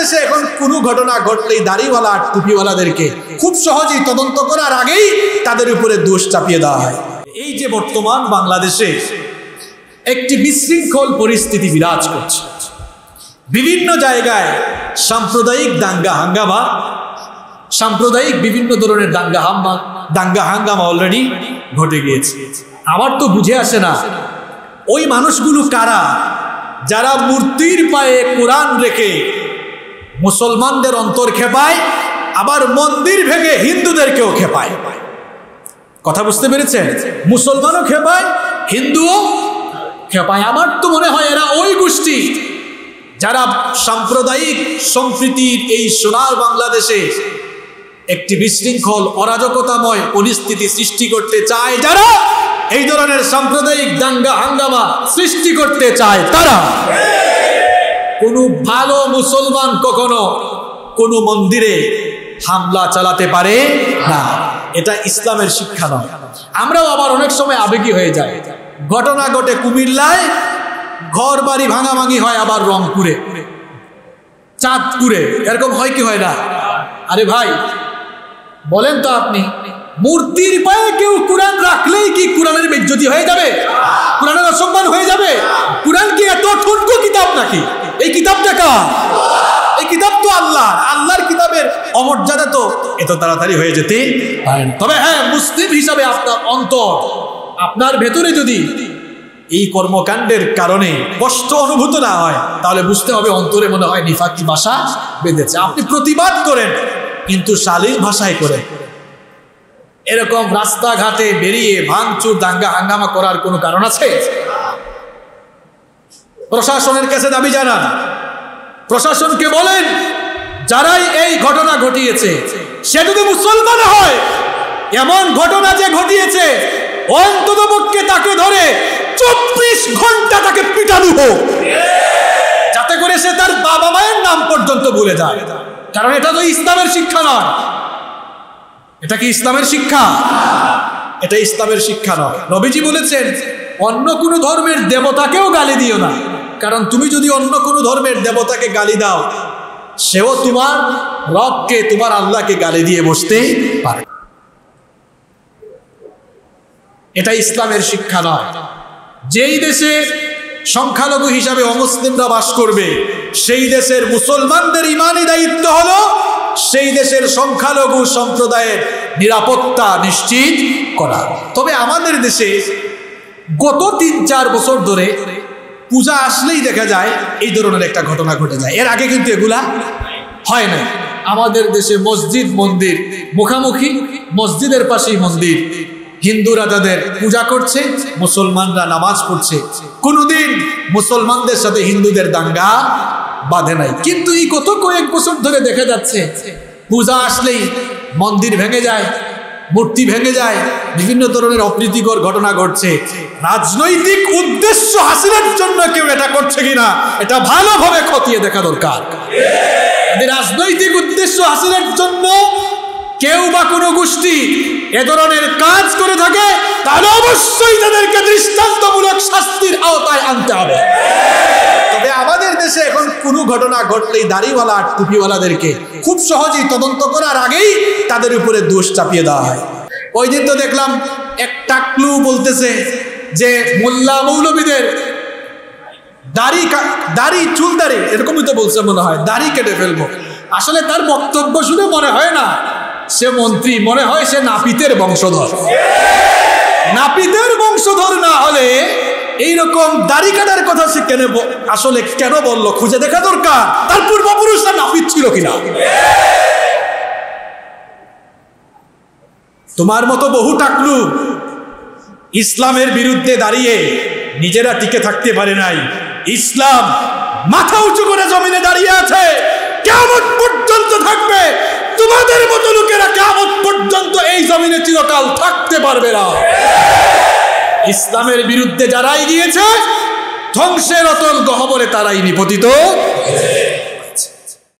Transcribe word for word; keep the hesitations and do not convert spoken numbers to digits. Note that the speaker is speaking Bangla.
দেশে এখন কোনো ঘটনা ঘটলেই দাড়িওয়ালা আর টুপিওয়ালাদেরকে খুব সহজেই তদন্ত করার আগেই তাদের উপরে দোষ চাপিয়ে দেওয়া হয়। এই যে বর্তমান বাংলাদেশে একটি বিশৃঙ্খল পরিস্থিতি বিরাজ করছে, বিভিন্ন জায়গায় সাম্প্রদায়িক দাঙ্গা হাঙ্গামা, সাম্প্রদায়িক বিভিন্ন ধরনের দাঙ্গা হাঙ্গামা দাঙ্গা হাঙ্গামা অলরেডি ঘটে গিয়েছে। আমার তো বুঝে আসে না ওই মানুষগুলো কারা, যারা মূর্তির পায়ে কোরআন রেখে মুসলমানদের অন্তর খেপায়, আবার মন্দির ভেঙে হিন্দুদেরকেও খেপায়। কথা বুঝতে পেরেছেন? মুসলমানও খেপায়, হিন্দুও খেপায়। আমার তো মনে হয় এরা ওই গোষ্ঠী যারা সাম্প্রদায়িক সম্প্রীতির এই সোনার বাংলাদেশে একটি বিশৃঙ্খল অরাজকতাময় পরিস্থিতি সৃষ্টি করতে চায়, যারা এই ধরনের সাম্প্রদায়িক দাঙ্গা হাঙ্গামা সৃষ্টি করতে চায়, তারা কোনো ভালো মুসলমান কখনো কোনো মন্দিরে হামলা চালাতে পারে না। এটা ইসলামের শিক্ষা নয়। আমরাও আবার অনেক সময় আবেগী হয়ে যাই। ঘটনা ঘটে কুমিল্লায়, ঘর বাড়ি ভাঙাভাঙি হয় আবার রংপুরে, চাঁদপুরে, এরকম হয় কি হয় না? আরে ভাই বলেন তো আপনি, মূর্তির পায়ে কেউ কোরআন রাখলেই কি কোরআনের বেজ্জতি হয়ে যাবে? কোরআনের অসম্মান হয়ে যাবে? কোরআন কি এত ঠুনকো কিতাব নাকি? এই কিতাবটা কার? এই কিতাব তো আল্লাহ। আল্লাহর কিতাবের অমর্যাদা তো এত তাড়াতাড়ি হয়ে যেতে পারে না। তবে হ্যাঁ, মুসলিম হিসাবে আপনার অন্তর, আপনার ভেতরে যদি এই কর্মকাণ্ডের কারণে কষ্ট অনুভূত না হয়, তাহলে বুঝতে হবে অন্তরে মনে হয় নিফাকি ভাষা বেঁধেছে। আপনি প্রতিবাদ করেন, কিন্তু শালীন ভাষায় করেন। এরকম রাস্তাঘাটে বেরিয়ে ভাঙচুর দাঙ্গা হাঙ্গামা করার কোনো কারণ আছে? প্রশাসনের কাছে দাবি জানান, প্রশাসনকে বলেন যারাই এই ঘটনা ঘটিয়েছে সে যদি মুসলমান হয়, এমন ঘটনা যে ঘটিয়েছে অন্ততপক্ষে তাকে ধরে চব্বিশ ঘন্টা তাকে পিটানো হোক, যাতে করে সে তার বাবা মায়ের নাম পর্যন্ত ভুলে যায়। কারণ এটা তো ইসলামের শিক্ষা নয়। এটা কি ইসলামের শিক্ষা? এটা ইসলামের শিক্ষা নয়। নবীজি বলেছেন অন্য কোনো ধর্মের দেবতাকেও গালি দিও না, কারণ তুমি যদি অন্য কোনো ধর্মের দেবতাকে গালি দাও, সেও তোমার রবকে, তোমার আল্লাহকে গালি দিয়ে বসতে পারে। এটা ইসলামের শিক্ষা নয়। যেই দেশে সংখ্যালঘু হিসাবে অমুসলিমরা বাস করবে, সেই দেশের মুসলমানদের ইমানি দায়িত্ব হলো সেই দেশের সংখ্যালঘু সম্প্রদায়ের নিরাপত্তা নিশ্চিত করা। তবে আমাদের দেশে গত তিন চার বছর ধরে পূজা আসলেই দেখা যায় এই ধরনের একটা ঘটনা ঘটে যায়। এর আগে কিন্তু এগুলা হয় না। আমাদের দেশে মসজিদ মন্দির মুখামুখি, মসজিদের পাশেই মন্দির, হিন্দুরা তাদের পূজা করছে, মুসলমানরা নামাজ পড়ছে। কোনোদিন মুসলমানদের সাথে হিন্দুদের দাঙ্গা বাঁধে নাই। কিন্তু এই গত কয়েক বছর ধরে দেখা যাচ্ছে পূজা আসলেই মন্দির ভেঙে যায়, মূর্তি ভেঙে যায়, বিভিন্ন ধরনের অপ্রীতিকর ঘটনা ঘটছে। রাজনৈতিক উদ্দেশ্য হাসিলের জন্য কেউ এটা করছে কিনা এটা ভালোভাবে খতিয়ে দেখা দরকার। যদি রাজনৈতিক উদ্দেশ্য হাসিলের জন্য কেউ বা কোনো গোষ্ঠী এ ধরনের কাজ করে থাকে, তাহলে অবশ্যই তাদেরকে দৃষ্টান্তমূলক শাস্তির আওতায় আনতে হবে। তবে আমাদের দেশে এখন কোনো ঘটনা ঘটলেই দাড়িওয়ালা আর টুপিওয়ালাদেরকে খুব সহজেই তদন্ত করার আগেই তাদের উপরে দোষ চাপিয়ে দেওয়া হয়। ওই দিন তো দেখলাম এক টাকলু বলতেছে যে মোল্লা মৌলবীদের দাড়ি দাড়ি চুল দাড়ি এরকমই তো বলছে, মনে হয় দাড়ি কেটে ফেলবো। আসলে তার বক্তব্য শুনে মনে হয় না সে মন্ত্রী, মনে হয় সে নাপিতের বংশধর। নাপিতের বংশধর না হলে এইরকম দাড়ি কাটার কথা সে কেন আসলে কেন বললো, খুঁজে দেখা দরকার তার পূর্বপুরুষরা নাপিত ছিল কিনা। তোমার মতো বহু টাকলু ইসলামের বিরুদ্ধে দাঁড়িয়ে নিজেরা টিকে থাকতে পারে নাই। ইসলাম মাথা উঁচু করে জমিনে দাঁড়িয়ে আছে, কিয়ামত পর্যন্ত থাকবে। তোমাদের মতো লোকেরা কিয়ামত পর্যন্ত এই জমিনে চিরকাল থাকতে পারবে না। ইসলামের বিরুদ্ধে যারাই গিয়েছে ধ্বংসের অতল গহ্বরে তারাই নিপতিত।